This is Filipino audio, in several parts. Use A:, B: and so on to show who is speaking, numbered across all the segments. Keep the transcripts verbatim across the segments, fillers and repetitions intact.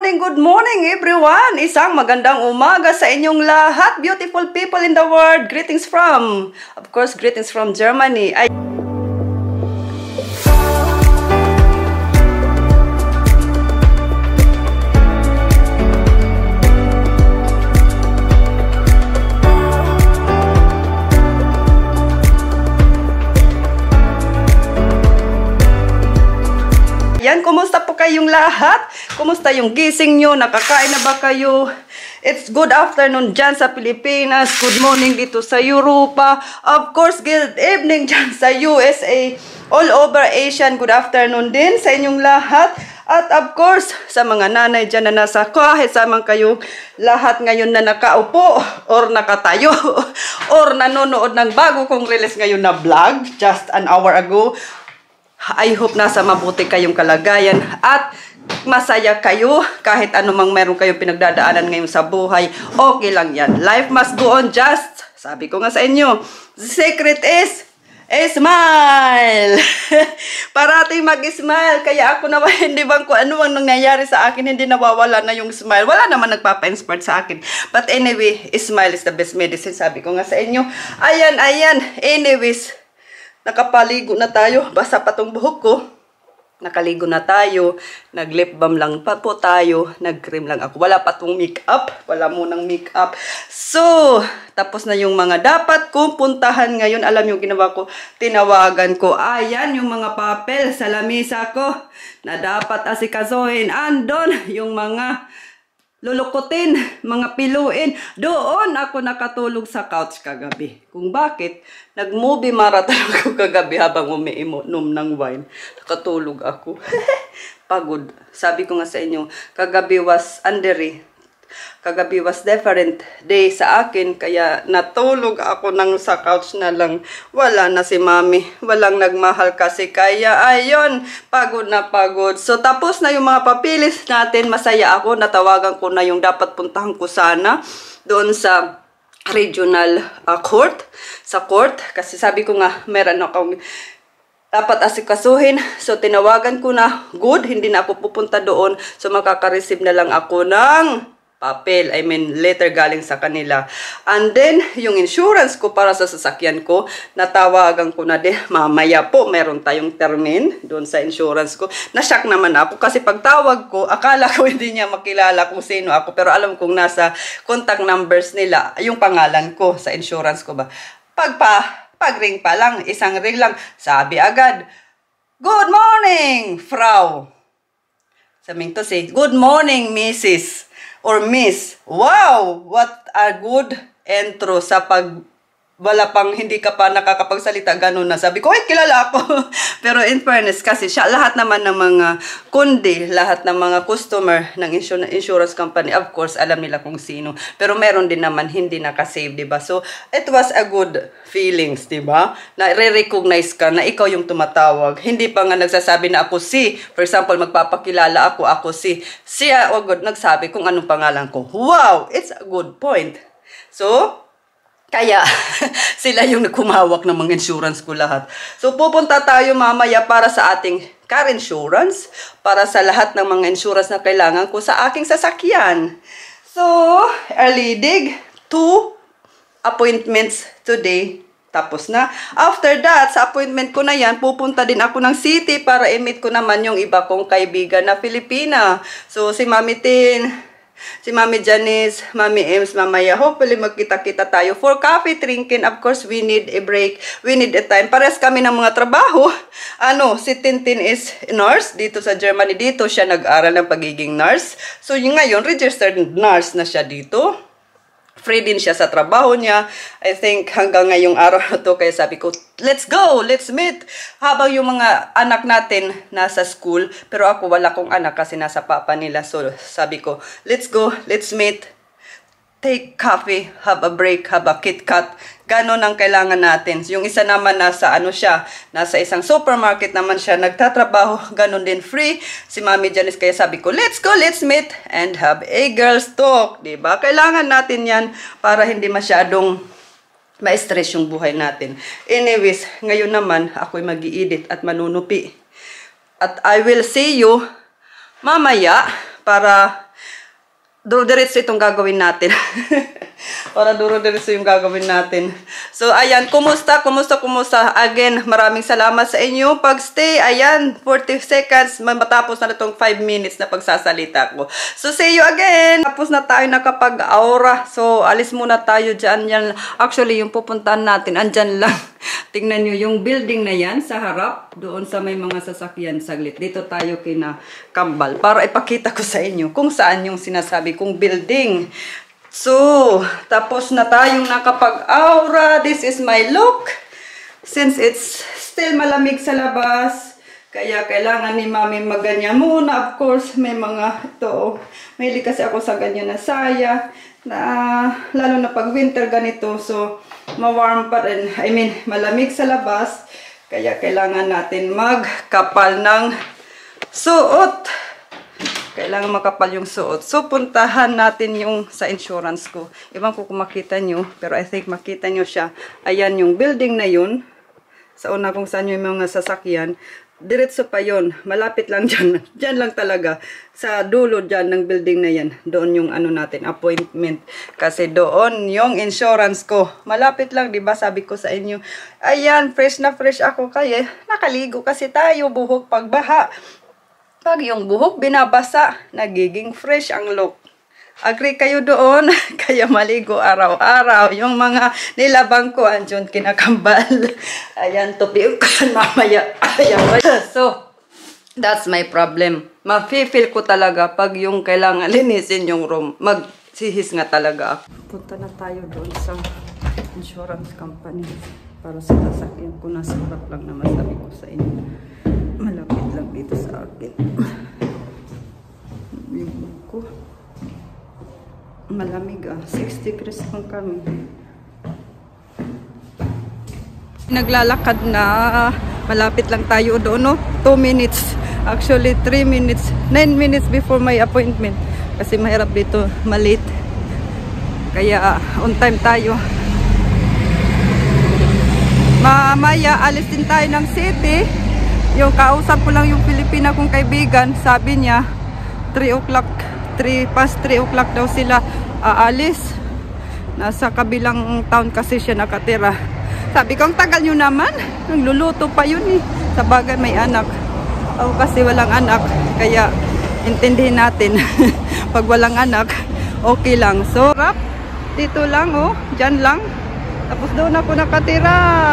A: morning, good morning everyone! Isang magandang umaga sa inyong lahat, beautiful people in the world. Greetings from, of course, greetings from Germany. Ay Yan, kumusta po kayong lahat? Kumusta yung gising nyo? Nakakain na ba kayo? It's good afternoon dyan sa Pilipinas. Good morning dito sa Europa. Of course, good evening dyan sa U S A. All over Asian, good afternoon din sa inyong lahat. At of course, sa mga nanay dyan na nasa kahit samang kayong lahat ngayon na nakaupo or nakatayo or nanonood ng bago kong release ngayon na vlog just an hour ago. I hope nasa mabuti kayong kalagayan at masaya kayo kahit anumang meron kayong pinagdadaanan ngayon sa buhay. Okay lang yan. Life must go on just. Sabi ko nga sa inyo, the secret is a smile. Parating mag-smile. Kaya ako naman, hindi bang kung ano ang nangyayari sa akin, hindi nawawala na yung smile. Wala naman nagpapa-inspire sa akin. But anyway, smile is the best medicine. Sabi ko nga sa inyo. Ayan, ayan. Anyways, nakapaligo na tayo. Basa pa tong buhok ko. Nakaligo na tayo. Nag-lip balm lang pa po tayo. Nag-cream lang ako. Wala pa tong make-up. Wala munang make-up. So, tapos na yung mga dapat kong puntahan ngayon. Alam yung ginawa ko. Tinawagan ko. Ayan yung mga papel sa lamisa ko na dapat asikasuhin. Andon yung mga lulukutin, mga piluin. Doon ako nakatulog sa couch kagabi. Kung bakit, nag-movie marathon ako kagabi habang umiinom ng wine. Nakatulog ako. Pagod. Sabi ko nga sa inyo, kagabi was Andere. Kagabi was different day sa akin. Kaya natulog ako nang sa couch na lang. Wala na si mami. Walang nagmahal kasi. Kaya ayun, pagod na pagod. So tapos na yung mga papilis natin. Masaya ako. Natawagan ko na yung dapat puntahan ko sana. Doon sa regional uh, court. Sa court. Kasi sabi ko nga, meron akong dapat asikasuhin. So tinawagan ko na. Good. Hindi na ako pupunta doon. So makaka-receive na lang ako ng papel, I mean, letter galing sa kanila. And then, yung insurance ko para sa sasakyan ko, natawagan ko na din, mamaya po, meron tayong termin doon sa insurance ko. Nashock naman ako kasi pagtawag ko, akala ko hindi niya makilala kung sino ako, pero alam kong nasa contact numbers nila, yung pangalan ko sa insurance ko ba. Pagpa, pag-ring pa lang, isang ring lang, sabi agad, "Good morning, Frau." Sabi to say, "Good morning, Missus or Miss." Wow! What a good intro sa pag wala pang hindi ka pa nakakapagsalita, ganun na. Sabi ko, ay, kilala ako. Pero in fairness, kasi siya, lahat naman ng mga kundi, lahat ng mga customer ng insurance company, of course, alam nila kung sino. Pero meron din naman hindi nakasave, diba? So, it was a good feelings, diba? Na re-recognize ka na ikaw yung tumatawag. Hindi pa nga nagsasabi na ako si, for example, magpapakilala ako, ako si, siya, oh God, nagsabi kung anong pangalan ko. Wow! It's a good point. So, kaya, sila yung nagkumawak ng mga insurance ko lahat. So, pupunta tayo mamaya para sa ating car insurance, para sa lahat ng mga insurance na kailangan ko sa aking sasakyan. So, early dig, two appointments today. Tapos na. After that, sa appointment ko na yan, pupunta din ako ng city para i-meet ko naman yung iba kong kaibigan na Filipina. So, si Mami Tin, si Mami Janice, Mami Ems, mamaya, hopefully magkita-kita tayo for coffee drinking. Of course, we need a break. We need a time. Pares kami ng mga trabaho. Ano, si Tintin is nurse dito sa Germany. Dito siya nag-aral ng pagiging nurse. So, yung ngayon, registered nurse na siya dito. Free din siya sa trabaho niya. I think hanggang ngayong araw na to, kaya sabi ko, let's go, let's meet. Habang yung mga anak natin nasa school, pero ako wala kong anak kasi nasa papa nila. So sabi ko, let's go, let's meet. Take coffee, have a break, have a KitKat. Ganon ang kailangan natin. Yung isa naman nasa ano siya, nasa isang supermarket naman siya nagtatrabaho, ganon din free. Si Mami Janice, kaya sabi ko, let's go, let's meet and have a girls talk. Diba? Kailangan natin yan para hindi masyadong ma-stress yung buhay natin. Anyways, ngayon naman, ako'y mag-i-edit at manunupi. At I will see you mamaya para duro-diretso itong gagawin natin. Para duro-diretso yung gagawin natin. So, ayan, kumusta, kumusta, kumusta. Again, maraming salamat sa inyong pagstay. Ayan, forty seconds, matapos na itong five minutes na pagsasalita ko. So, see you again. Tapos na tayo nakapag-aura. So, alis muna tayo dyan. Yan. Actually, yung pupuntahan natin, andyan lang. Tingnan nyo yung building na yan sa harap. Doon sa may mga sasakyan saglit. Dito tayo kina Kambal. Para ipakita ko sa inyo kung saan yung sinasabi kong building. So, tapos na tayong nakapag-aura. This is my look. Since it's still malamig sa labas, kaya kailangan ni Mami magganyan muna. Of course, may mga ito. Mahilig kasi ako sa ganyan na saya. Na, lalo na pag winter ganito. So, ma-warm pa rin. I mean, malamig sa labas. Kaya kailangan natin magkapal ng suot. Kailangan makapal yung suot. So, puntahan natin yung sa insurance ko. Ibang ko kung makita nyo, pero I think makita nyo siya. Ayan yung building na yun. Sa una kung saan yung mga sasakyan. Diretso pa yun. Malapit lang dyan. Dyan lang talaga. Sa dulo dyan ng building na yan. Doon yung ano natin, appointment. Kasi doon yung insurance ko. Malapit lang, diba? Sabi ko sa inyo. Ayan, fresh na fresh ako. Kaya nakaligo kasi tayo buhok pagbaha. Pag yung buhok binabasa, nagiging fresh ang look. Agree kayo doon? Kaya maligo araw-araw. Yung mga nilabang ko, andyan kinakambal. Ayan, tupi ko mamaya. Ayan. So, that's my problem. Mafe-feel ko talaga pag yung kailangan linisin yung room. Magsihis nga talaga ako. Punta na tayo doon sa insurance company. Para sa sasakyan ko, nasa harap lang na masabi ko sa inyo. Malapit lang dito sa akin. Yung ko. Malamig ah. six degrees lang kami. Naglalakad na. Malapit lang tayo doon, no? two minutes. Actually, three minutes. nine minutes before my appointment. Kasi mahirap dito, malate. Kaya, on time tayo. Mamaya, alis din tayo ng city. Yung kausap ko lang yung Pilipina kong kaibigan, sabi niya, three o'clock, three past three o'clock daw sila aalis. Nasa kabilang town kasi siya nakatira. Sabi ko, ang tagal nyo naman. Nagluluto pa yun eh. Sa bagay may anak. Ako kasi walang anak. Kaya, intindihin natin. Pag walang anak, okay lang. So, rap, dito lang oh. Dyan lang. Tapos doon ako nakatira.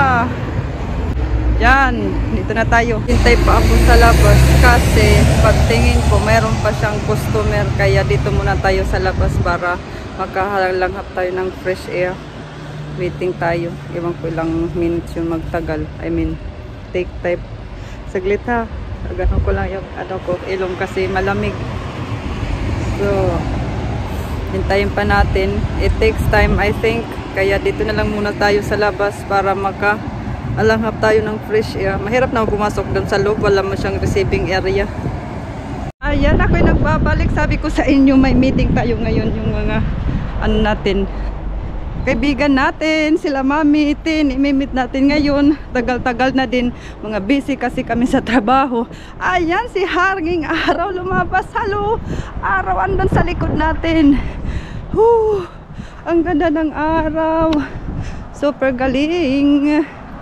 A: Yan, dito na tayo. Hintay pa ako sa labas kasi pagtingin ko mayroon pa siyang customer. Kaya dito muna tayo sa labas para makahalanghap tayo ng fresh air. Waiting tayo. Iwan ko ilang minutes yung magtagal. I mean, take time. Saglit ha. Gano'n ko lang yung ano ko, ilong kasi malamig. So, hintayin pa natin. It takes time, I think. Kaya dito na lang muna tayo sa labas para maka alanghap tayo ng fresh air. Mahirap na pumasok doon sa loob. Wala mo siyang receiving area. Ayan, ako'y nagbabalik. Sabi ko sa inyo, may meeting tayo ngayon. Yung mga, ano natin, kaibigan natin. Sila Mami, Tin. Imimit natin ngayon. Tagal-tagal na din. Mga busy kasi kami sa trabaho. Ayan, si Harging Araw lumabas. Halo! Araw andun sa likod natin. Whew! Ang ganda ng araw. Super galing.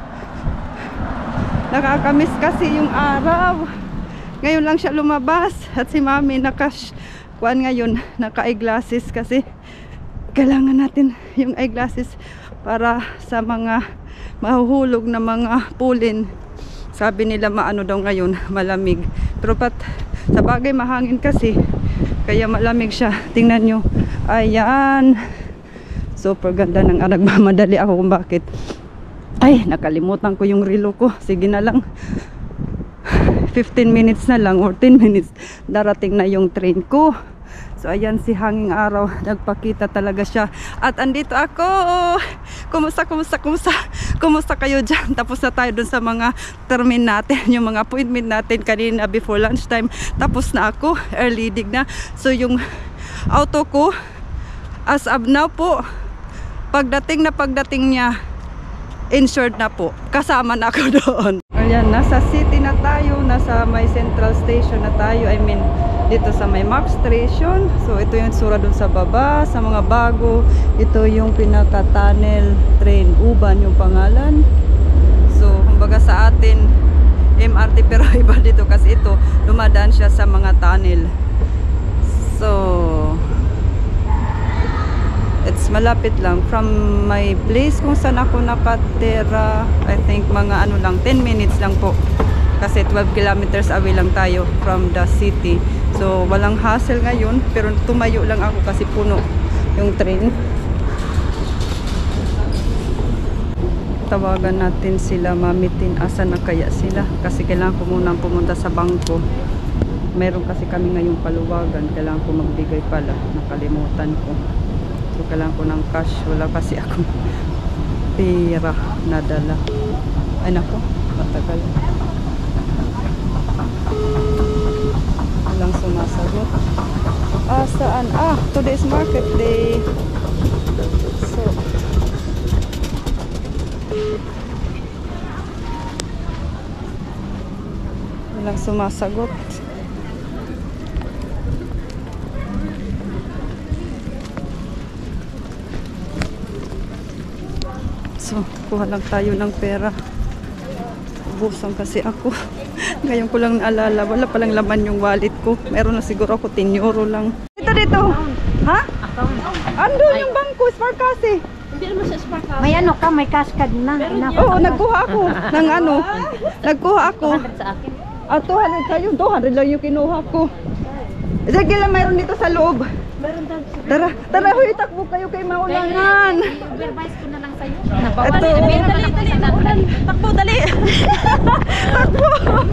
A: Nakakamiss kasi yung araw. Ngayon lang siya lumabas. At si Mami naka-kuan ngayon. Naka-eyeglasses kasi kailangan natin yung eyeglasses para sa mga mahuhulog na mga pulin. Sabi nila maano daw ngayon, malamig. Pero pat, sa bagay mahangin kasi. Kaya malamig siya. Tingnan nyo. Ayan. Super ganda ng araw. Madali ako kung bakit. Ay, nakalimutan ko yung relo ko. Sige na lang. fifteen minutes na lang or ten minutes. Darating na yung train ko. So, ayan si Hanging Araw. Nagpakita talaga siya. At andito ako. Kumusta, kumusta, kumusta? Kumusta kayo dyan? Tapos na tayo dun sa mga termin natin. Yung mga appointment natin kanina before lunchtime. Tapos na ako. Early dig na. So, yung auto ko, as of now po, pagdating na pagdating niya, insured na po. Kasama na ako doon. Ayan, nasa city na tayo. Nasa may central station na tayo. I mean, dito sa may Mark Station. So ito yung sura dun sa baba, sa mga bago. Ito yung pinaka tunnel train, Uban yung pangalan. So kumbaga sa atin M R T, pero iba dito kasi ito dumadaan siya sa mga tunnel. So it's malapit lang from my place kung saan ako nakatira. I think mga ano lang, ten minutes lang po. Kasi twelve kilometers away lang tayo from the city. So walang hassle ngayon, pero tumayo lang ako kasi puno yung train. Tawagan natin sila, mamitin asan na kaya sila. Kasi kailangan ko munang pumunta sa bangko. Meron kasi kami ngayong paluwagan, kailangan ko magbigay pala, nakalimutan ko. So kailangan ko ng cash, wala kasi akong pera na dala. Ay nako, matagal. Walang sumasagot. Ah, saan? Ah, today's market day. So walang sumasagot. So, kuha lang tayo ng pera. Ubusan kasi ako. Ngayon ko lang naalala, wala palang laman yung wallet ko. Meron na siguro ako ten euro lang. Dito, dito. Ha? Andun yung bangko, Spark kasi.
B: Hindi naman sa Spark.
C: May ano ka, may cascade na.
A: Oo, nagkuha ako ng ano. Nagkuha ako.
C: two hundred sa akin.
A: Ah, two hundred kayo. two hundred lang yung kinuha ko. Sige lang, mayroon dito sa loob.
B: Meron daw.
A: Tara, tara, huy, takbo kayo kay maulangan.
C: I-overvise ko na lang sa'yo.
A: Ito.
C: Dali, dali, dali.
A: Takbo, dali. Takbo.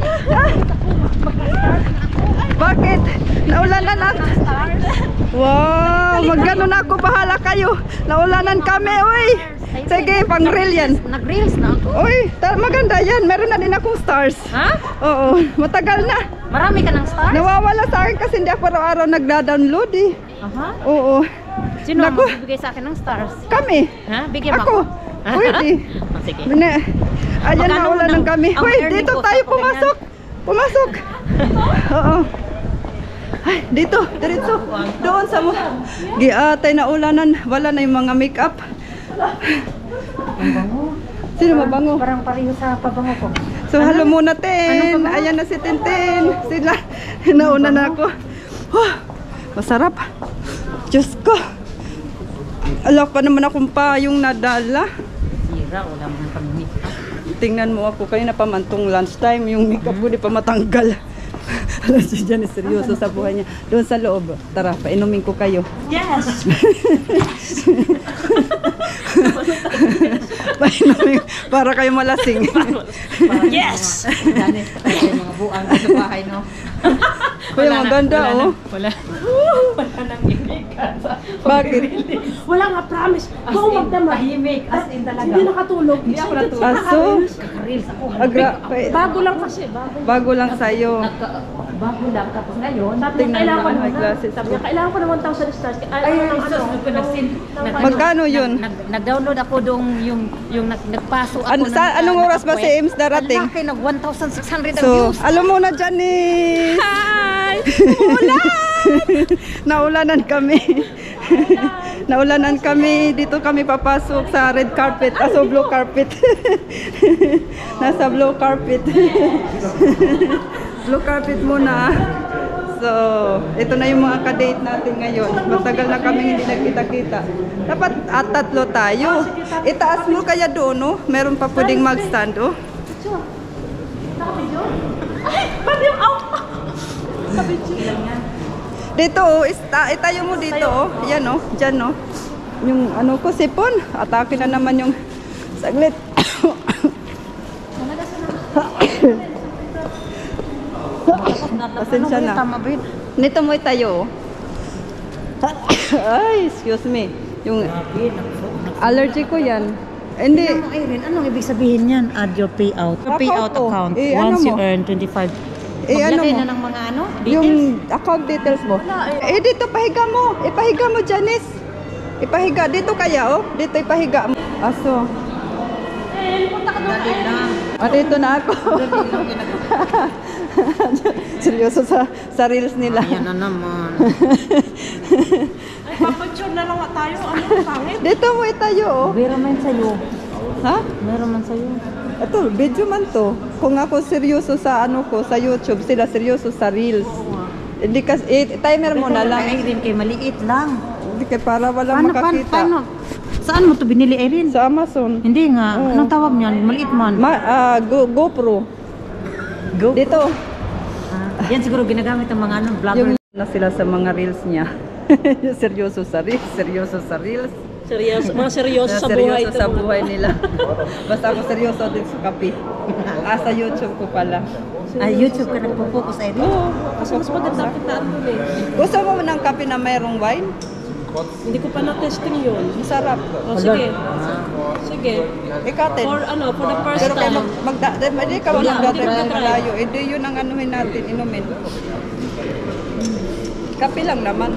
A: Bakit? Naulanan na. Wow, magano na ako. Bahala kayo. Naulanan kami, uy. Sige, pang reel yan.
C: Nag-reels na ako.
A: Uy, maganda yan. Meron na din akong stars.
C: Ha?
A: Oo, matagal na.
C: Marami ka ng stars?
A: Nawawala sa akin kasi hindi ako araw-araw nagda-download eh.
C: Aha.
A: Oo.
C: Sino ang
A: Naku.
C: magbibigay sa akin ng stars?
A: Kami.
C: Ha? Bigyan mo
A: Ako.
C: ako?
A: Pwede.
C: Oh, sige.
A: Bine. Ayan,
C: Magkano
A: naula
C: mo
A: ng
C: ng-
A: kami.
C: ang
A: Uy,
C: earning
A: dito
C: ko
A: tayo
C: sa
A: pumasok. Pumasok. Oo. Ay, dito, diretso. Doon sa mo. Giatay na ulanan. Wala na yung mga makeup.
C: Ang bango.
A: Sino mabango?
C: Parang pareho sa pabango ko.
A: So, halo muna, Ten.
C: Ano ba?
A: Ayan na si Tintin. Sila. Nauna na ako. Huh, masarap. Diyos ko. Alak pa naman akong payong nadala.
C: Sira, wala mo ng pag-makeup.
A: Tingnan mo ako. Kayo na pamantong lunchtime. Yung makeup ko di pa matanggal. Alam siya dyan, seryoso sa buhay niya. Doon sa loob. Tara, painumin ko kayo.
B: Yes!
A: Painumin, para kayo malasing.
B: Yes!
C: Dani, may mga buang sa bahay, no?
A: Kuya, maganda, oh.
C: Wala. Wala nang ipikan.
A: Bakit?
B: Wala nga, promise. Go magdamag.
C: Tahimik, as in talaga.
B: Hindi nakatulog.
C: Hindi ako natulog.
A: Aso?
C: Kaka-reels ako.
A: Agra,
B: Bago lang kasi. Bago.
A: bago lang sa'yo.
C: Nagka- Bago lang, tapos ngayon,
B: Sabi niya,
A: Tingnan
B: kailangan
A: mo,
B: ko
A: ano, may
B: na.
A: glasses
B: Sabi
A: ko.
B: niya, kailangan ko ng one thousand stars. Ay,
C: Ay,
B: ano,
C: ay,
B: ano,
C: sus, nag- nag-send. nag-
A: Magkano yun?
C: nag- Nag-download ako doon yung, yung nag- nagpaso ako.
A: Ano,
C: ng-
A: sa, anong
C: na-
A: oras ba si
C: nag-web.
A: Ames darating?
C: Ang laki, nag one thousand six hundred ang
A: So,
C: views.
A: alam mo na, Janice.
C: Hi!
A: Naulanan kami. Naulanan kami. Dito kami papasok sa red carpet. Aso blue carpet. Nasa blue carpet. Blue carpet muna. So, ito na yung mga ka-date natin ngayon. Matagal na kami hindi nagkita-kita. Dapat at tatlo tayo. Itaas mo kaya doon, no? Meron pa pwedeng mag-stand, oh.
B: Ba't yung out?
A: Dito, oh, ista, itayo mo dito, oh. Yan, oh. Diyan, oh. Yung ano ko, sipon. Atake na naman yung saglit. Pasensya na.
C: Tama ba yun?
A: Nito mo itayo, oh. Ay, excuse me. Yung allergy ko yan. Hindi.
C: Ano, Irene, anong ibig sabihin yan? Add your payout. Your payout
A: Account ko.
C: account.
A: Eh, ano
C: Once you
A: mo?
C: earn twenty-five.
A: Eh, ano
C: Maglagay
A: mo?
C: na ng mga ano? Details?
A: Yung account details mo. Eh, dito, pahiga mo. Ipahiga mo, Janice. Ipahiga. Dito kaya, oh. Dito, ipahiga mo. Aso.
B: Eh, punta ka doon
C: Dali lang.
A: At ito na ako. Seryoso sa, sa reels nila.
C: Ayan na naman.
B: Ay, papicture na lang tayo. Ano, pangit?
A: Dito mo itayo, oh.
C: Meron man sa'yo.
A: Ha?
C: Meron man sa'yo.
A: Ito, video man to. Kung ako seryoso sa ano ko, sa YouTube, sila seryoso sa reels. Hindi kasi, eh, timer mo na lang.
C: Ay, rin kay maliit lang.
A: Hindi kaya para walang
C: Paano, paano,
A: makakita.
C: paano? Saan mo to binili, Erin?
A: Sa Amazon.
C: Hindi nga.
A: Oo.
C: Anong tawag niyan? Maliit man.
A: Ma, ah, Go, GoPro.
C: Go.
A: Dito.
C: Ah, yan siguro ginagamit ng mga ano,
A: Yung
C: vlogger.
A: na sila sa mga reels niya. Seryoso sa reels, seryoso sa reels.
B: Seryoso, mga seryoso sa
A: seryoso
B: buhay.
A: sa buhay nila. Basta ako seryoso din sa kape. Ah, sa YouTube ko pala.
C: Ay, YouTube ka nagpo-focus, Erin?
A: Oo.
B: Kasi mas maganda kitaan mo eh.
A: Gusto mo ng kape na mayroong wine?
B: Hindi ko pa na-testing yun.
A: Masarap.
B: O, sige. Sige.
A: Ikatin.
B: For ano, for the first
A: Pero kaya
B: time.
A: mag, magda, hindi ka
B: Wala,
A: magdadrive
B: hindi ko
A: ng
B: na-try.
A: malayo. Hindi yun ang anuhin natin, inumin. Kape lang naman.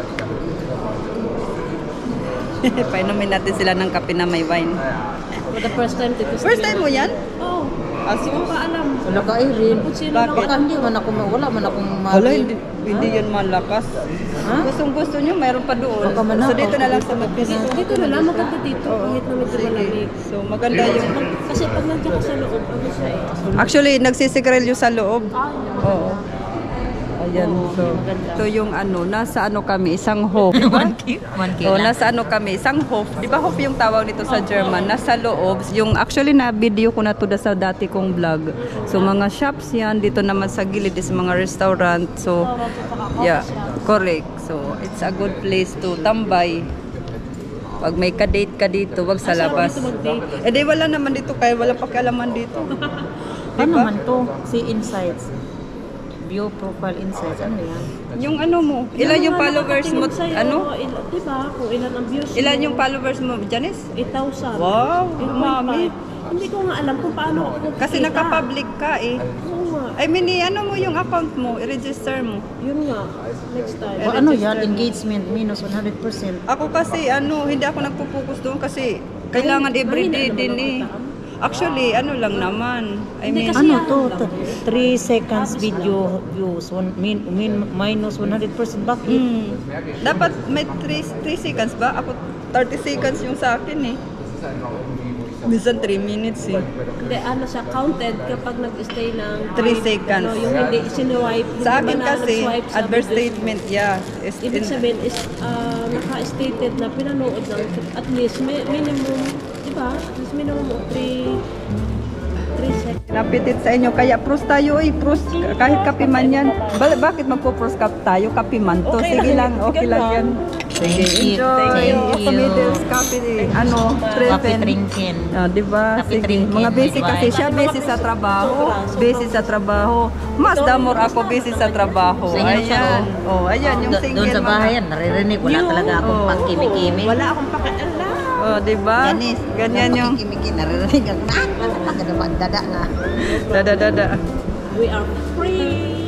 A: Painumin natin sila ng kape na may wine.
B: For the first time, dito.
A: First time mo yan?
B: Oo.
A: Aso?
B: Hindi ko pa alam.
C: Wala ka, Erin.
B: Kung sino
A: Bakit?
B: lang
C: Baka hindi man ako, wala man akong
A: Wala, hindi, hindi yun malakas.
C: Ha?
A: Gustong gusto nyo, mayroon pa doon.
C: Baka man
A: So
C: ako.
A: dito na lang sa magpili.
B: Dito na lang, maganda dito. Kahit na medyo malamig.
A: So maganda yung...
B: Kasi pag nandiyan ka sa loob, ano siya eh.
A: Actually, nagsisigarilyo sa loob.
B: Ah,
A: Oo. Ayan, so ito yung ano, nasa ano kami, isang hof.
C: One K? One K
A: Oh,
C: lang.
A: nasa ano kami, isang hof. Di ba hof yung tawag nito sa German? Nasa loob. Yung actually na video ko na to da sa dati kong vlog. So mga shops yan, dito naman sa gilid is mga restaurant. So yeah, correct. So it's a good place to tambay. Pag may ka-date ka dito, wag sa labas. Eh di wala naman dito kaya wala pakialaman dito.
C: Ano man to? Si Insights. View profile insights. Ano yan?
A: Yung ano mo, ilan yung followers mo? Ano?
B: Ilan, diba? Kung ilan ang views
A: Ilan
B: mo.
A: yung followers mo, Janice?
B: eight thousand.
A: Wow,
B: eight point
A: mami.
B: five. Hindi ko nga alam kung paano ako
A: Kasi
B: kita.
A: naka-public ka eh.
B: Oo nga.
A: I mean, i- ano mo yung account mo, i-register mo.
B: Yun nga. Next time.
C: O ano yan? Engagement minus one hundred percent.
A: Ako kasi, ano, hindi ako nagpo-focus doon kasi kailangan everyday din eh. Actually, ano lang naman. I
B: Hindi
A: mean,
B: kasi-
C: Ano to? three seconds video views. One, min, min, minus one hundred percent. Bakit?
A: hmm, dapat may three seconds ba? Ako thirty seconds yung sa akin eh. Minsan three minutes eh.
B: Hindi, ano siya, counted kapag nag-stay ng
A: Three seconds.
B: Ano, yung hindi siniwipe.
A: Sa
B: hindi
A: akin
B: ba na
A: kasi,
B: nag-swipe sa
A: adverse
B: videos mo.
A: statement, yeah. Is
B: Ibig
A: in-
B: sabihin is uh, naka-stated na pinanood ng at least mi- minimum, di ba? At least minimum of three seconds.
A: Napitit sa inyo, kaya pros tayo eh, pros, kahit kape man yan. Ba- bakit magpo-pros kap tayo? Kape man to.
B: Okay
A: Sige
B: lang,
A: lang, okay
B: sige
A: lang
B: lang.
A: yan. Sige,
C: Thank you,
A: enjoy.
C: thank
A: Sa
C: you.
A: Middles, kape eh, ano,
C: Coffee
A: treven.
C: drinking.
A: Ah, di ba?
C: Kape
A: Sige.
C: drinking,
A: Mga busy
C: bye-bye.
A: kasi siya, busy sa trabaho. Busy sa trabaho. Mas damor ako busy sa trabaho.
C: Sa inyo siya,
A: Ayan. Oh, ayan yung
C: Do-
A: single.
C: Doon sa
A: mga-
C: bahay yan, naririnig. Wala
B: Yung-
C: talaga akong
A: Oh.
C: pagkimik-kimik.
B: Wala akong pakialam.
A: Oh, di ba? Ganyan yung
C: Pagkimik-kimik, naririnig ako. Ah, pagkadaman, dada na.
A: dada dada.
B: We are free.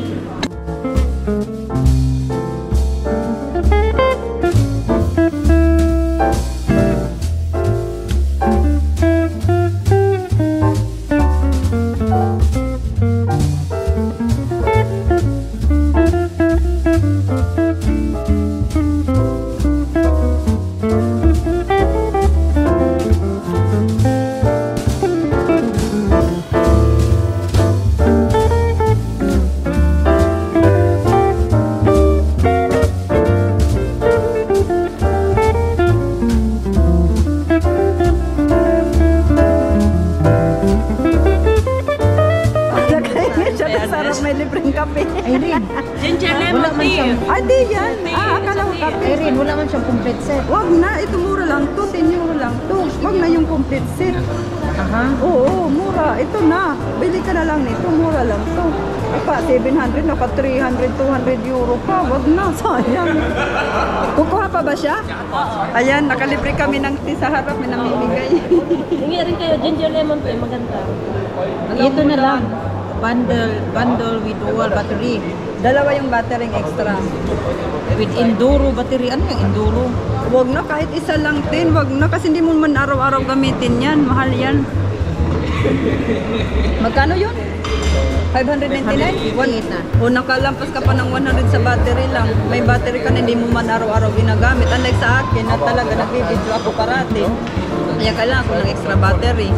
A: Nakainit siya na sarap may libreng kape.
C: Irene,
B: Ginger
C: wala
B: lemon
C: man
B: tea.
C: siyang...
A: Ah, di yan. Ah, akala ko kape.
C: Irene, wala man siyang complete set.
A: Wag na, ito mura lang to, ten euro lang to. Wag na yung complete set.
C: Aha.
A: Oo, mura. Ito na. Bili ka na lang nito, mura lang to. Apa, seven hundred, naka three hundred, two hundred euro pa. Wag na, sayang. Kukuha pa ba siya? Ayan, nakalibre kami ng tea sa harap, may namimigay.
B: Hingi rin kayo, ginger lemon tea. Maganda.
C: Ito na lang. Bundle, bundle with dual battery.
A: Dalawa yung battering extra.
C: With Enduro battery. Ano yung Enduro?
A: Wag na, kahit isa lang din. Wag na, kasi hindi mo man araw-araw gamitin yan. Mahal yan. Magkano yun? five ninety-nine? One,
C: na.
A: o nakalampas ka pa ng one hundred sa battery lang. May battery ka na, hindi mo man araw-araw ginagamit. Unlike sa akin na talaga nagbibidyo ako parati. Kaya kailangan ko ng extra battery.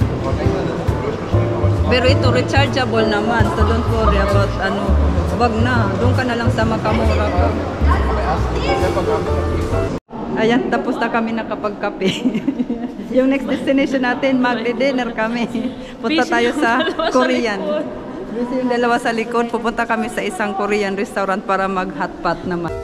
A: Pero ito rechargeable naman. So don't worry about ano. Wag na. Doon ka na lang sa makamura ka. Ayan, tapos na kami nakapagkape. Yung next destination natin, magdi-dinner kami. Punta tayo sa Korean. Busy yung dalawa sa likod. Pupunta kami sa isang Korean restaurant para mag-hotpot naman.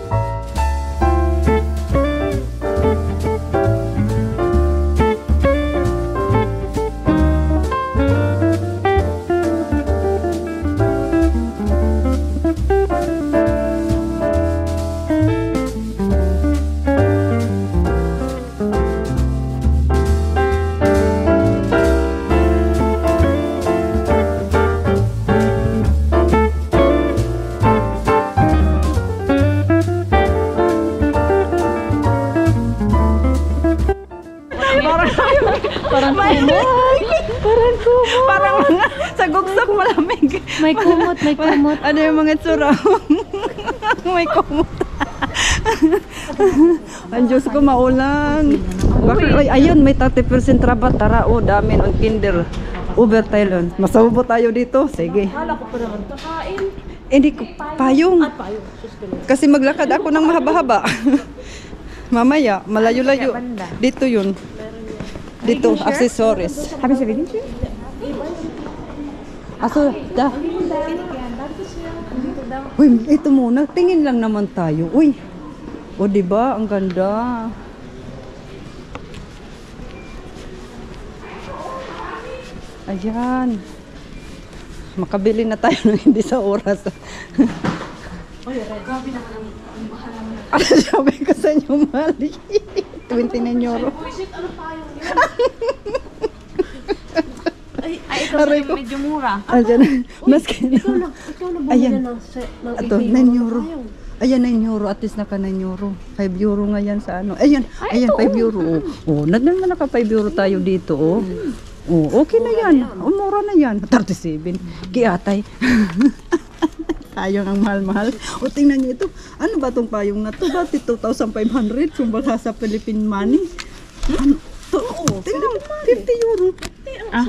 A: Parang kumot. Parang kumot. Parang mga sa gugsok malamig.
B: May kumot, may kumot.
A: Ano yung mga tsura? May kumot. Ang Diyos ko, maulan. Bakit? Oy, ayun, may thirty percent rabat. Tara, oh, dami on Kinder. Uber Thailand. Masaubo tayo dito. Sige.
B: Wala ko pa naman kakain.
A: Hindi ko, payong.
B: At payong.
A: Kasi maglakad ako ng mahaba-haba. Mamaya, malayo-layo. Dito yun. Dito, accessories. Habis sabihin siya? Aso, da. Uy, ito muna. Tingin lang naman tayo. Uy. O, diba? Ang ganda. Ayan. Makabili na tayo ng hindi sa oras.
B: Oy, grabe naman ang mahal naman.
A: Ano sabi ko sa inyo, mali? twenty-nine euro.
B: Buisit, ano payong yun? Ay, ay, ito
A: Aray
B: sa
A: ko.
B: medyo mura.
A: Ayan. Maski
B: Ikaw na, ikaw na bumili
A: Ayan.
B: ng, se- ng
A: Ito,
B: eighty
A: nine
B: euro
A: euro.
B: payong.
A: Ayan, nine euro. At least naka nine euro. five euro nga yan sa ano. Ayan, ayan, five euro. Oh, nagnan naka five euro tayo dito, oh. Oh, okay na yan. Oh, mura na yan. thirty-seven. Kiatay. Tayong ang mahal-mahal. O, tingnan niyo ito. Ano ba itong payong na ito? Dati two thousand five hundred. Kumbala sa Philippine money. Ano? To, tingnan, fifty euro. Ah.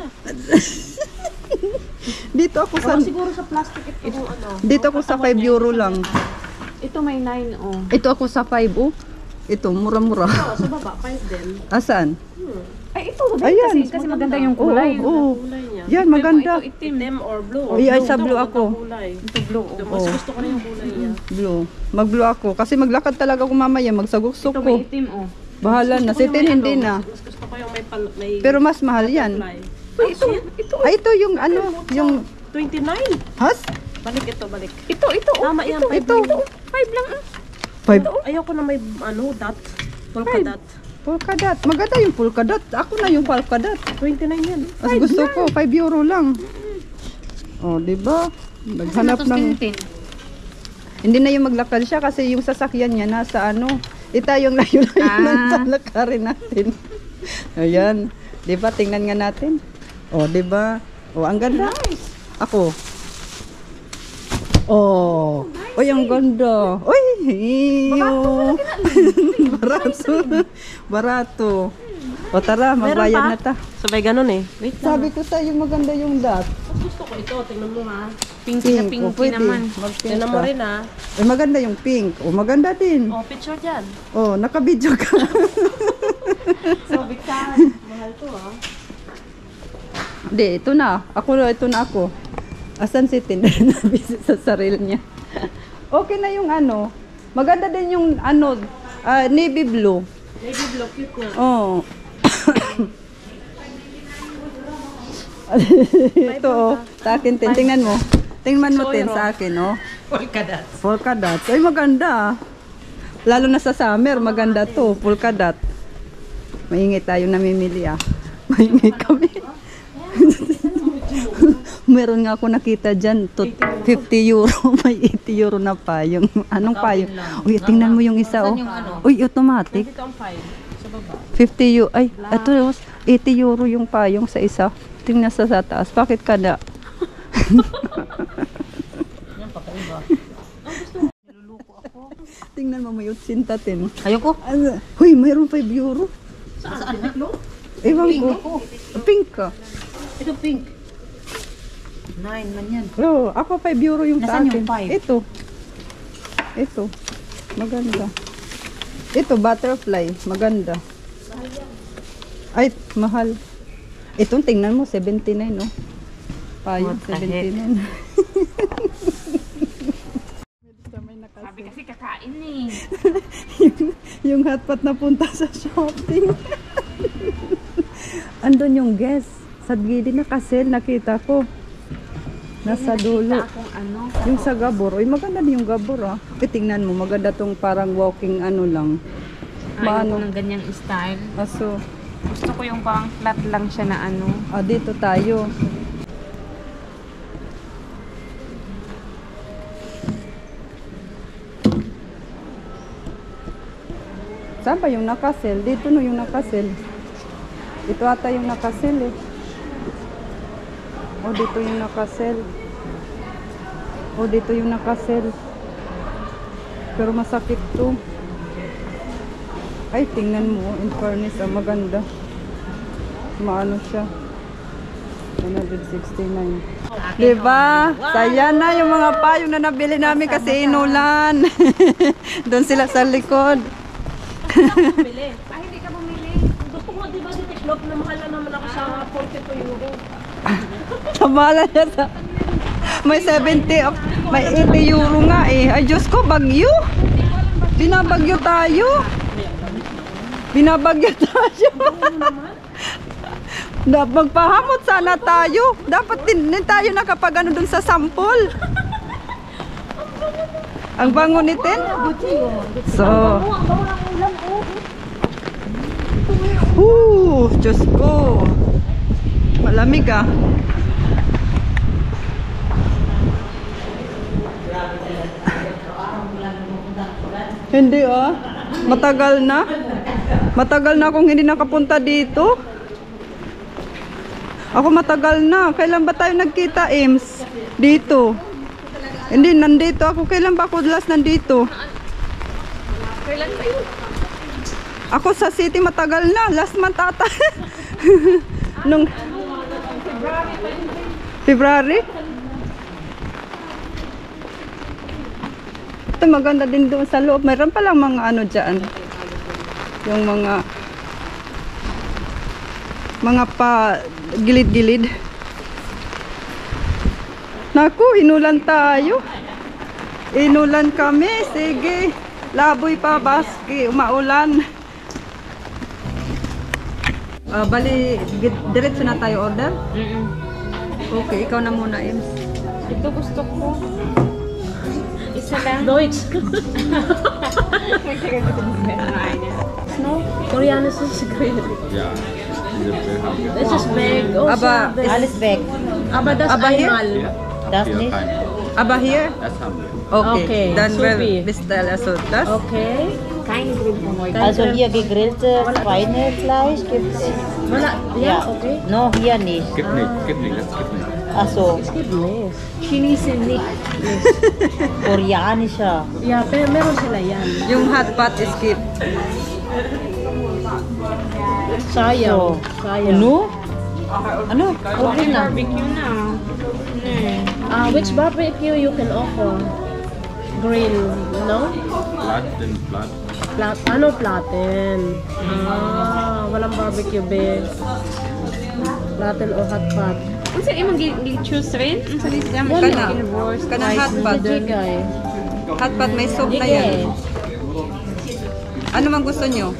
A: Dito ako sa...
B: Baka siguro sa plastic ito kung ano.
A: Dito ako sa five euro lang.
B: Ito may nine, oh.
A: Ito ako sa five, oh. Ito, mura-mura.
B: Oh, sa baba, five din.
A: Asan?
B: Ay, ito.
A: Ayan.
B: Kasi, kasi maganda yung kulay.
A: Oo, oo.
B: Kulay niya.
A: Yan, maganda.
B: Ito itim or blue.
A: Ay, ay, sa blue ako.
B: Kulay. Ito blue. Ito, mas
A: Oo.
B: gusto ko na yung kulay niya.
A: Blue. Mag-blue ako. Kasi maglakad talaga ako mamaya. Magsaguksok
B: Ito
A: ko.
B: may itim, oh.
A: Bahala na.
B: Gusto ko
A: Sitin
B: yung
A: hindi
B: ano,
A: na.
B: Mas gusto ko yung may, pal may
A: Pero mas mahal yan.
B: kulay. Uy, ito. Ito.
A: Ay, ito yung ano, yung...
B: twenty-nine.
A: Has?
B: Balik ito, balik. Ito, ito. Tama yan. Five
A: ito.
B: lang. Five lang. ah.
A: Five.
B: Ayoko na may, ano, dot. Polka
A: Five.
B: dot.
A: Polka dot. Maganda yung polka dot. Ako na yung polka dot.
B: twenty-nine yan.
A: Mas gusto ko, five euro lang. Oh, di ba? Naghanap ng... Hindi na yung maglakad siya kasi yung sasakyan niya nasa ano. Ita yung layo-layo
B: Ah.
A: ng salakarin natin. Ayan. Di ba? Tingnan nga natin. Oh, di ba? Oh, ang ganda. Ako. Oh. Oy, ang ganda. Oy, iyo. Barato. Barato. O tara, magbayad na ta.
B: Sabay ganun eh. Wait lang.
A: Sabi ko sa iyo maganda yung dot.
B: Mas gusto ko ito. Tingnan mo ha.
A: Pinky na pinky naman.
B: Tingnan mo rin ha.
A: Eh, maganda yung pink. O, maganda din.
B: Oh, picture dyan.
A: Oh, naka-video ka.
B: Sabi ka. Mahal to ha.
A: Hindi, ito na. Ako na, ito na ako. Asan si Tin? Nabisi sa sarili niya. Okay na yung ano. Maganda din yung ano, ah, navy blue.
B: Navy blue, cute nga.
A: Oh. Ito oh, sa akin Tin. Tingnan mo. Tingnan mo Tin sa akin, oh.
B: Polka dot.
A: Polka dot. Ay, maganda ah. Lalo na sa summer, maganda to. Polka dot. Maingay tayo namimili ah. Maingay kami. Meron nga ako nakita dyan, to fifty euro, may eighty euro na payong. Anong payong? Uy, tingnan mo yung isa, oh. Uy, automatic.
B: Ito ang five. Sa baba.
A: fifty euro, ay, ito, eighty euro yung payong sa isa. Tingnan sa sa taas. Bakit kada?
C: Yan, pakaiba.
A: Tingnan mo, may utsinta tin.
C: Ayoko.
A: Ano? Huy, mayroon five euro.
C: Saan? Pink?
A: Ewan ko. Pink ka.
C: Ito pink. Nine man yan.
A: Oh, ako five euro yung sa
C: Nasaan
A: akin.
C: yung five?
A: Ito. Ito. Maganda. Ito, butterfly. Maganda. Ay, mahal. Itong tingnan mo, seventy-nine, no? Payo,
C: What the heck?
A: seventy-nine.
B: Sabi kasi kakain eh.
A: yung, yung hotpot na punta sa shopping. Andun yung guest. Sa gilid na kasel, nakita ko. Nasa dulo.
B: Akong ano.
A: Yung sa Gabor. Uy, maganda din yung Gabor, ah. Eh, tingnan mo, maganda tong parang walking ano lang.
B: Ayaw ko
A: Maano.
B: ng ganyang style.
A: Aso,
B: Gusto ko yung parang flat lang siya na ano.
A: ah, dito tayo. Saan ba yung nakasel? Dito no yung nakasel. Ito ata yung nakasel eh. O dito yung nakasel. O dito yung nakasel. Pero masakit to. Ay, tingnan mo. In fairness, ah, maganda. Maano siya. one sixty-nine. Diba? Saya na yung mga payo na nabili namin kasi inulan. Doon sila sa likod.
B: Bumili. Ay, hindi ka bumili. Gusto ko, di ba, si Tiklop na mahal na naman ako sa forty-two euro.
A: Kamala niya sa... May seventy, of- may eighty euro nga eh. Ay, Diyos ko, bagyo. Binabagyo tayo. Binabagyo tayo. Da- Magpahamot sana tayo. Dapat din, din tayo nakapag ano dun sa sample. Ang bango nitin. So, uh, Diyos ko. Malamig ah. Hindi ah. Matagal na. Matagal na akong hindi nakapunta dito. Ako matagal na. Kailan ba tayo nagkita, Ems? Dito. Hindi, nandito ako. Kailan ba ako last nandito?
B: Kailan kayo?
A: Ako sa city matagal na. Last month ata. Nung February? Ito maganda din doon sa loob. Mayroon palang mga ano dyan. Yung mga mga pa gilid-gilid. Naku, inulan tayo. Inulan kami. Sige. Laboy pa, baski. Umaulan. Ah, bali, gi- diretso na tayo order?
B: Mm-mm.
A: Okay, ikaw na muna, Ems.
B: Ito gusto ko. Isa lang.
C: Deutsch.
B: No? Koreano is great.
D: Ja, diese Bild haben wir.
B: This is big. Oh,
A: Aber
B: so
C: Alles weg.
B: Aber das
A: Aber hier?
B: einmal.
C: Das
D: Hier
C: nicht.
D: kein.
A: Aber hier?
D: Das haben wir.
A: Okay,
B: Okay,
A: dann
B: supi.
A: wir bestellen also das.
B: Okay. Kein Grill von euch.
C: Also hier gegrillte Schweinefleisch gibt's.
B: Wala. Ja, okay.
C: No, hier nicht.
D: Gibt nicht, gibt nicht, das gibt nicht.
C: Ach so,
B: Es gibt nicht. Chinese nicht.
C: koreanischer.
B: Ja, pero meron sila yan.
A: Yung hot pot is keep.
B: Sayang.
C: So,
B: Sayang.
C: ano? Ano? Okay na.
B: Barbecue na. Ah, which barbecue you can offer? Grill, no?
D: Platin, Platin.
B: Plat ano platin? Ah, walang barbecue be. Platin or hot pot.
E: Unsa imong gi-choose rin? Unsa di siya mo
A: Kana.
E: worst?
A: Kana hot pot.
B: Jigay.
A: Hot pot may soup na
B: Jigay.
A: yan. Ano man gusto nyo?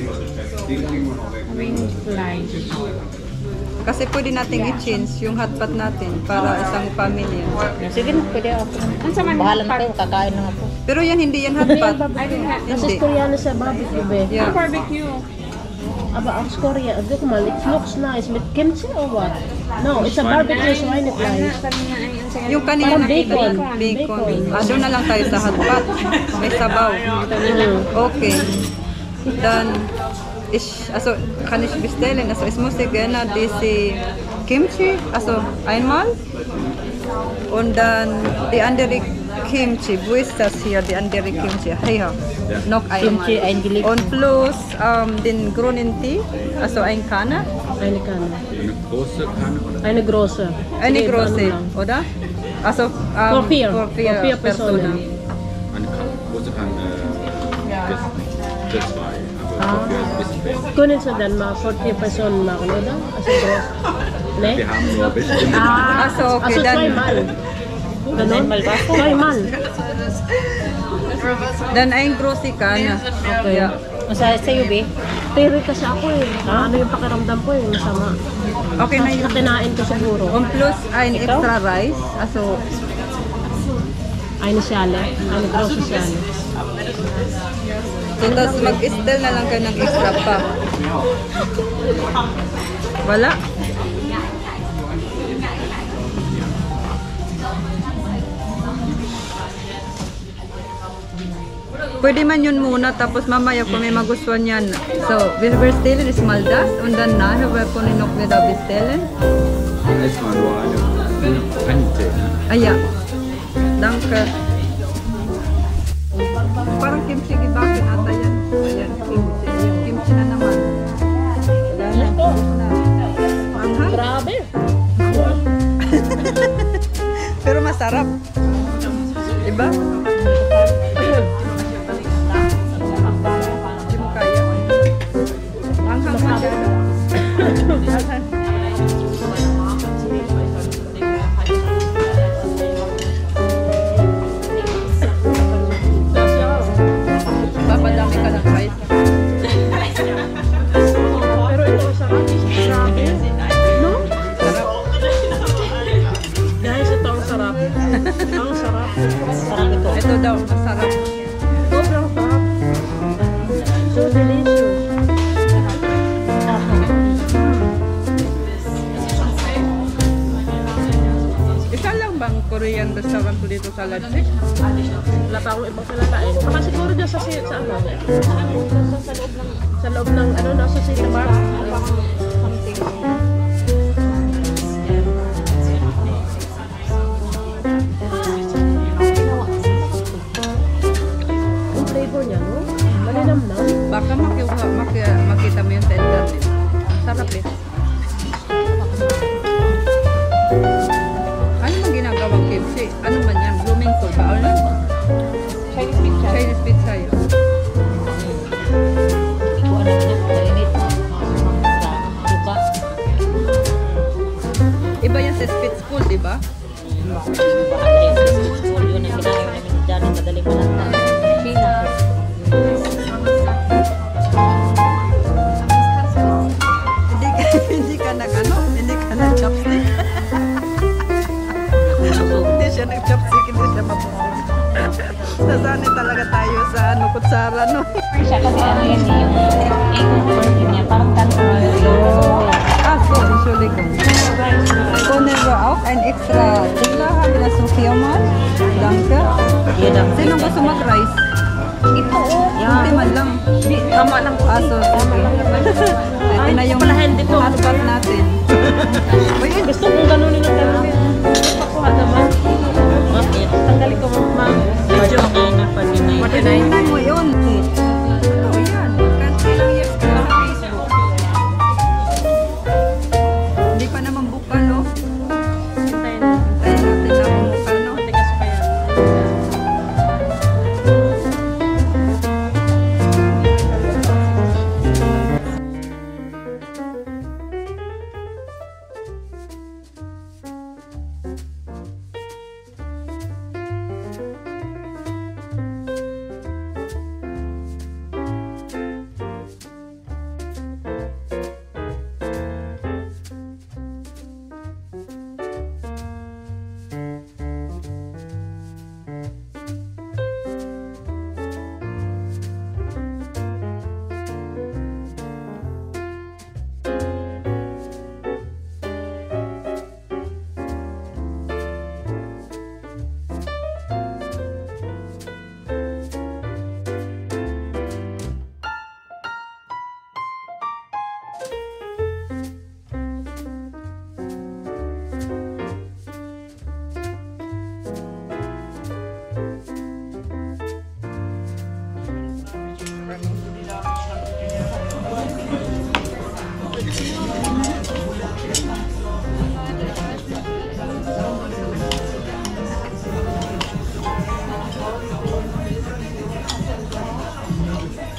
E: Range flight.
A: Kasi pwede nating i-change yung hot pot natin para isang pamilya.
C: Sige na, pwede ako.
E: Unsa man
C: Bahala na kayo, kakain na nga po.
A: Pero yan, hindi yan hot pot.
B: This
A: Hindi.
B: is Koreano sa barbecue be.
A: Yeah.
E: barbecue?
B: Aba, ang Korea, ito ko man, it looks nice. With kimchi or what? No, it's a barbecue schweinefleisch.
A: Yung kanina
B: Parang
A: nakita,
B: bacon.
A: bacon.
B: Bacon.
A: Ah, doon na lang tayo sa hot pot. May sabaw.
B: Mm.
A: Okay. Dann ich, also kann ich bestellen. Also es muss ja gerne diese Kimchi, also einmal. Und dann die andere Kimchi. Wo ist das hier? Die andere Kimchi. Hier. Noch einmal.
C: Kimchi eingelegt.
A: Und plus ähm, den grünen Tee, also ein Kanne.
B: Eine Kanne.
D: Eine große Kanne oder?
B: Eine große.
A: Eine
B: Sige,
A: große,
B: ano lang.
A: oder? Also ähm,
B: For vier.
A: For vier,
B: For vier Personen.
D: Eine Kanne, große Kanne. Das, das zwei. Aber
B: Ah.
D: dafür ein bisschen mehr.
B: Kunin sa Denmark, forty person makan oder? As a gross. Ne?
D: Wir haben nur bestimmt.
B: Ah,
A: Also, okay,
B: also
A: dann-
B: zweimal. Ganon?
C: Einmal ba?
B: Zweimal.
A: Dann ein große Kanne.
C: Okay.
A: Ja.
C: Masa sa'yo, be?
B: Tiri kasi ako eh. Ano yung pakiramdam ko eh, masama.
A: Okay na yun.
B: Nakinain ko siguro.
A: Und plus ein extra Reis, also
B: Eine Schale. Eine große Schale.
A: so tas mag-stel na lang kayo ng extra pa. Wala. Pwede man yun muna, tapos mamaya kung may magustuhan yan. So, wir bestellen ist mal das und dann nachher wir können noch wieder bestellen.
D: Erstmal nur eine, eine Tee.
A: Ah, ja. Danke. Parang kimchi gibakin ata yan. Ayan, kimchi. Ayan, kimchi na naman. Wala na. na. Anghang.
B: Grabe.
A: Pero masarap. Diba? Hindi mo kaya. Anghang masyado. Anghang. Papadami ka ng rice.
B: Pero ito masarap. Grabe. No?
A: Sarap.
B: Guys, ito ang sarap. Ang sarap.
C: Sarap ito.
A: Ito daw, masarap.
B: Sobrang sarap. So delicious.
A: Isa lang bang Korean restaurant dito sa Ladzik?
B: Wala pa akong ibang kilalain. Baka siguro dyan sa, si- sa ano? Sa, sa loob ng, sa loob ng, ano, nasa City Park. Yung flavor niya, no? Malinamnam.
A: Baka makiwa, maki, makita mo yun sa internet. Sarap eh. Ano man ginagawang kimchi? Ano man yan? Blooming cool ba? Ano? Chinese pizza. Chinese pizza yun.
C: Ikaw alam na, mainit. Suka.
A: Iba yan sa spit school, di ba?
C: Bahala yun sa school. Yun ang kinain namin dyan. Ang madaling malanta. China.
A: Hindi ka, hindi ka nag ano? Hindi ka nag chopstick? Hindi siya nag chopstick, hindi siya mabusog. Nasanay talaga tayo sa ano, kutsara, no?
C: Siya kasi ano yan eh, yung i-convert niya. Parang tanong.
A: Ah, so, Entschuldigung. Können wir auch ein extra Teller haben, das so viermal? Danke.
C: Yan ang
A: Sino gusto mag-rice?
C: ito.
A: Hindi man lang.
B: Tama lang po.
A: Aso, sige. Ito na yung
B: pala hindi to.
A: hotpot natin. Uy,
B: Gusto kong ganunin ang ganunin. Pakuha naman.
C: Bakit?
B: Tanggalin ko, ma'am.
C: Medyo na pa din na yun.
A: tingnan mo yun. Ano yan? Kasi lang years ka sa Facebook. Hindi pa naman buka, no?
B: Hintayin na.
A: Tayo natin lang buka, no?
B: Matigas pa yan.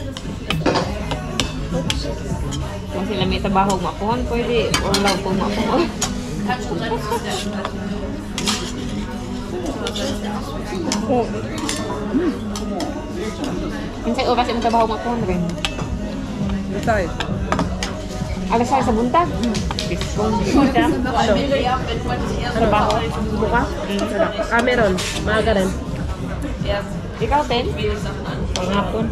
E: Kung sila may trabaho makuhan, pwede ulaw po makuhan.
A: Oh.
E: Kinsay oras yung trabaho makuhan rin.
A: Tay.
E: Alas sa sa buntag. Kung siya,
B: Trabaho. Bukas? Ah, meron. Maaga rin.
E: ikaw, Ten?
C: Panghapon.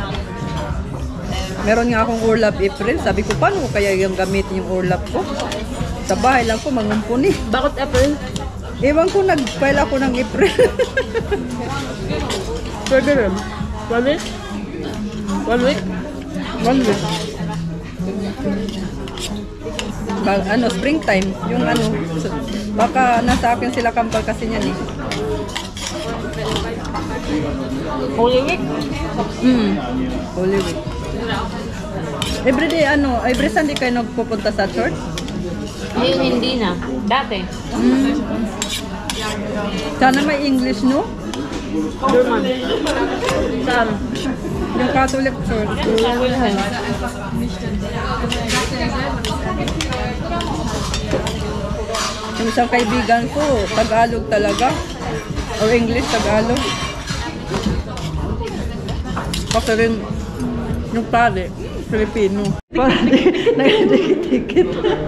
A: Meron nga akong urlap April. Sabi ko, paano ko kaya yung gamitin yung urlap ko? Sa bahay lang ko, mangumpuni.
B: Bakit April?
A: Ewan ko, nag-file ako ng April.
B: Pwede rin. One week? One week?
A: One week. Ba- ano, springtime. Yung ano, so- baka nasa akin sila kampal kasi niyan eh.
E: Holy Week?
A: Hmm. Holy Week. Everyday, ano, every Sunday kayo nagpupunta sa church?
E: Ngayon hindi na. Dati.
A: Hmm. Sana may English, no?
B: German. Saan?
A: Yung Catholic Church.
E: Sa Wilhelm.
A: Yung isang kaibigan ko, Tagalog talaga. Or English, Tagalog. Kasi rin, yung pare, Filipino. Nagdidikit-dikit.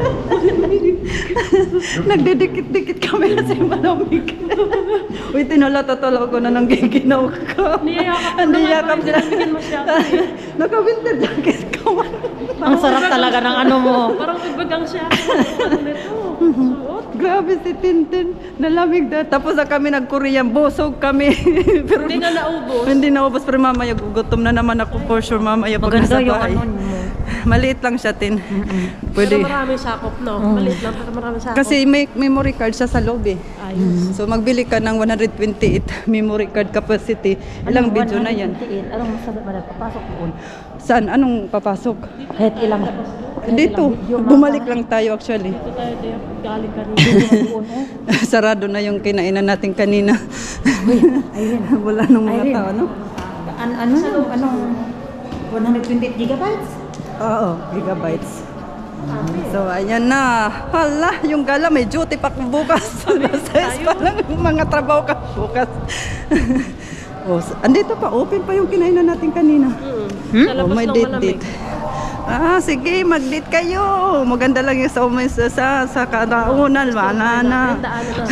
A: Nagdidikit-dikit kami kasi malamig. Uy, tinalata talaga ko na nang giginaw ka. Hindi yakap sila. Naka-winter jacket ka man.
C: Ang sarap talaga ng ano mo.
B: Parang ibagang siya. Ano nito? Suot.
A: Grabe si Tintin. Nalamig na. Tapos na kami nag-Korean. Busog kami. Pero
B: Hindi nga naubos.
A: hindi naubos. Pero mamaya gugutom na naman ako for sure mamaya pag
C: Maganda
A: nasa
C: yung
A: bahay.
C: ano mo.
A: Maliit lang siya, Tin. Pwede.
B: Pero maraming sakop, no? Maliit lang, pero maraming sakop.
A: Kasi may memory card siya sa loob eh.
B: Ayos.
A: So magbili ka ng one hundred twenty-eight memory card capacity. Ilang video na yan?
C: Anong masabi ba? Papasok doon.
A: Saan? Anong papasok?
C: Kahit ilang.
A: Dito. Bumalik lang tayo actually.
B: Ito tayo, tayo. Galing ka rin.
A: Sarado na yung kinainan natin kanina.
C: Ayun.
A: Wala nung mga
C: Ayun.
A: tao, no?
C: An ano? Anong one hundred twenty-eight gigabytes?
A: Oo, gigabytes. So, ayan na. Hala, yung gala may duty pa kung bukas. Nasa pa lang yung mga trabaho ka bukas. Oh, so, andito pa, open pa yung kinainan natin kanina.
B: Hmm? Sa
A: Oh,
B: labas
A: may
B: lang
A: date
B: malamig.
A: date. Ah, sige, mag-date kayo. Maganda lang yung sa umay sa sa, sa kadaunan. Wala na.
B: Daan na.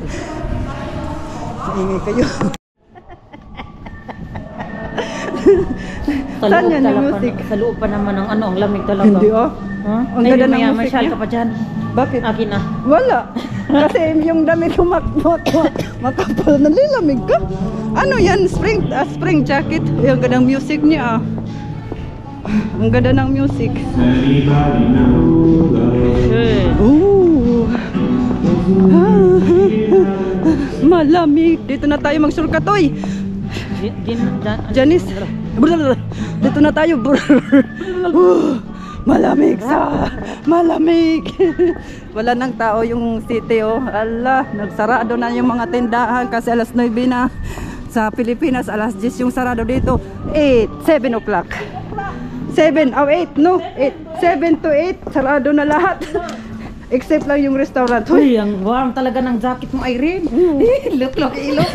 A: Ingay kayo.
C: Sa
A: Saan
C: loob
A: yan yung
C: talaga.
A: music?
C: Sa loob pa naman ng ano, ang lamig talaga.
A: Hindi oh.
C: Huh?
A: Ang ganda ng music
C: Masyal
A: niya.
C: ka pa dyan.
A: Bakit?
C: Akin na.
A: Wala. Kasi yung damit ko mak mak mak makapal. Nalilamig ka. Ano yan? Spring ah, spring jacket. Yung ganda ng music niya. ah. Ang ganda ng music. Ooh. Ah, malamig. Dito na tayo magsurkatoy.
C: Jin, Jin, Jan,
A: Janice. Dito na tayo. Uh, malamig sa. Malamig. Wala nang tao yung city oh. Allah, nagsarado na yung mga tindahan kasi alas nuebe na. Sa Pilipinas alas diyes yung sarado dito. eight, seven o'clock. seven, oh eight no. eight, seven to eight sarado na lahat. Except lang yung restaurant.
C: Uy, ang warm talaga ng jacket mo, Irene. Look, look, ilok.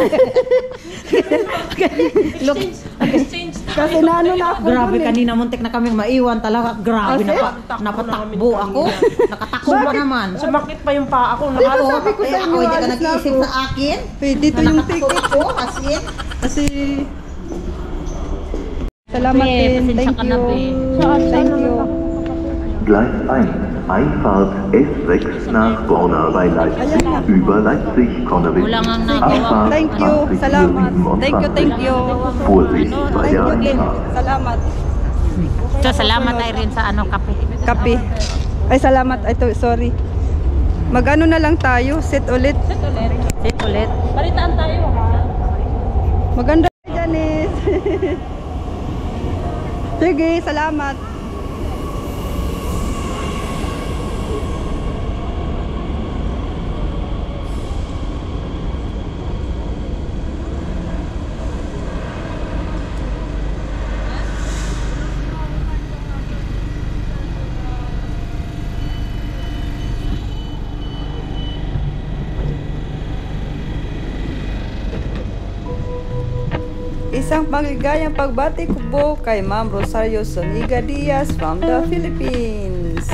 C: Look.
A: Kasi naano na ako.
C: Grabe,
A: dun, eh.
C: kanina muntik na kaming maiwan talaga. Grabe,
A: Kasi?
C: napa, napatakbo ako. Nakatakbo pa naman.
B: Sumakit pa yung paa ko.
A: Di ba
B: Nakalo.
A: sabi ko sa
C: Eh,
A: inyo,
C: ako, hindi ka
A: alis na
C: nag-iisip
A: ako.
C: sa akin.
A: Eh, dito
C: Na
A: yung
C: nakatakbo
A: ticket.
C: ko, as in.
A: Kasi salamat
C: Be,
A: din.
C: pasensya
A: Thank
C: ka na,
A: you.
C: be.
A: Thank you.
F: Gleis eins, Einfahrt S sechs nach Borna bei Leipzig. Über Leipzig, Konnewitz.
C: Wala nga nagawa.
F: Abfahrt
A: Thank you. Salamat. Thank you, thank you.
F: Vorsicht bei
A: Thank
F: der
A: you din.
F: Einfahrt.
A: Salamat.
C: So, salamat, Irene, sa ano, kape.
A: Kape. Ay, salamat. Ito, sorry. Mag-ano na lang tayo. Sit ulit.
C: Sit ulit.
B: Palitaan tayo, ha?
A: Maganda, Janice. Sige, salamat. Isang maligayang pagbati ko po kay Ma'am Rosario Soniga Diaz from the Philippines.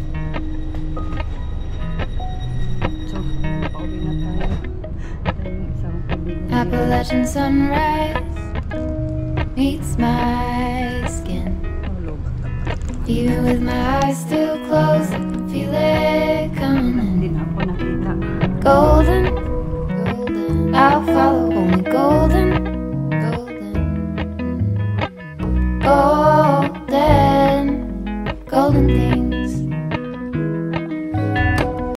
A: So, pauwi na tayo. Yung isang kaibigan niya.
G: Appalachian sunrise meets my skin. Even with my eyes still closed, I can feel it coming in.
A: Hindi na ako nakita.
G: Golden, golden, I'll follow only golden, golden, golden, golden things.